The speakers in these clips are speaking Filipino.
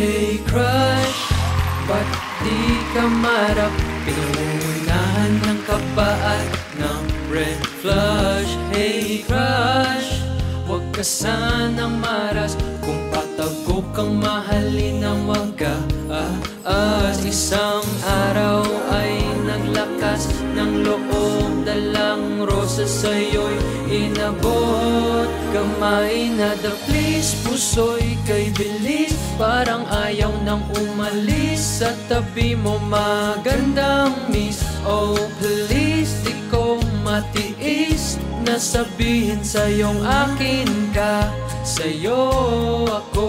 Hey crush, ba't di ka marap? Pinangungunahan ng kaba at ng red flush. Hey crush, huwag ka sanang maras. Kung patago kang mahalin ng wagas. Isang araw ay naglakas ng loob, dalang rosas sa'yo'y inabot. Kamay na please, puso'y kay bilis, parang ayaw nang umalis. Sa tabi mo magandang miss, oh please, di ko matiis na sabihin sa'yong akin ka, sa'yo ako.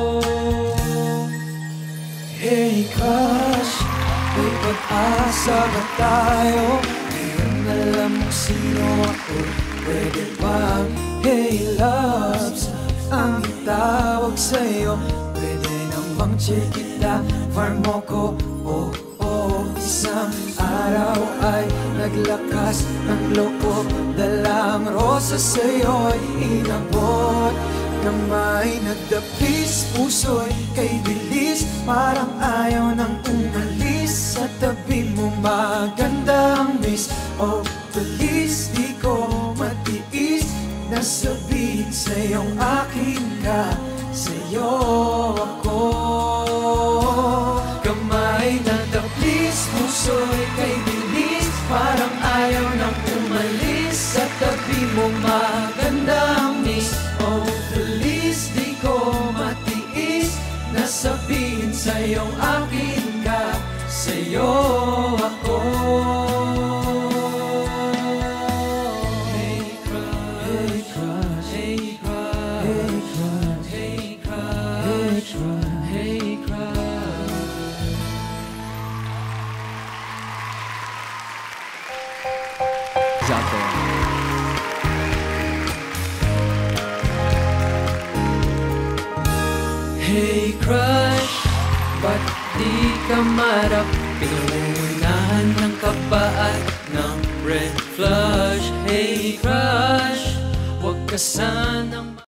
Hey crush, may pag-asa ba tayo? Ngayon alam mo sino ako, pwede bang hey loves ang itawag sa'yo? Pwede nang bang chikita, farm mo ko, oh. Isang araw ay naglakas ng loob, dalang rosas sa'yo'y inabot. Kamay nagdapis, puso'y kay bilis, parang ayaw nang umalis. Sa tabi mo magandang miss, oh please, di ko matiis na sabihin sa'yong akin ka, sa'yo ako. Kamay nagdapis, puso'y kay bilis, parang ayaw nang umalis. Sa tabi mo magandang miss, oh please, di ko matiis na sabihin sa'yong akin ka, sa'yo ako. Hey crush, hey crush, hey crush, hey crush, hey crush. Out there. Hey crush, ba't di ka marap? Pinangungunahan ng kaba at ng red flush. Hey crush, huwag ka sanang